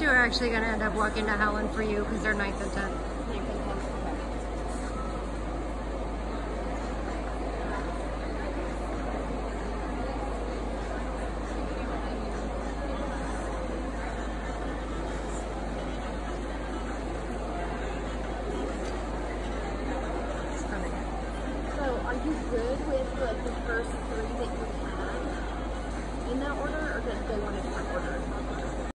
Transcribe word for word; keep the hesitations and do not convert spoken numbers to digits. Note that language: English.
are actually going to end up walking to Howland for you because they're ninth and tenth. Are you good with like the first three that you had in that order, or did they want a different order?